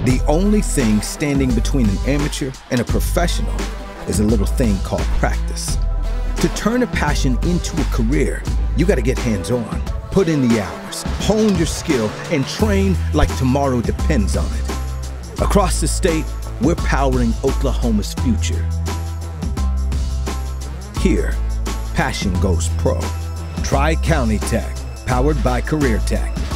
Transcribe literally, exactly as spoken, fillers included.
The only thing standing between an amateur and a professional is a little thing called practice. To turn a passion into a career, you gotta get hands-on, put in the hours, hone your skill, and train like tomorrow depends on it. Across the state, we're powering Oklahoma's future. Here, passion goes pro. Tri-County Tech, powered by Career Tech.